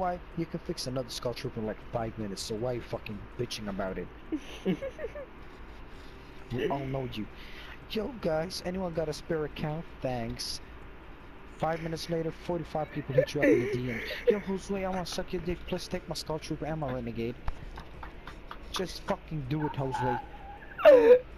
why? You can fix another Skull Trooper in like 5 minutes, so why are you fucking bitching about it? We all know you. Yo guys, anyone got a spare account? Thanks. 5 minutes later, 45 people hit you up in the DM. Yo, Josue, I wanna suck your dick. Please take my Skull Trooper and my Renegade. Just fucking do it, Josue.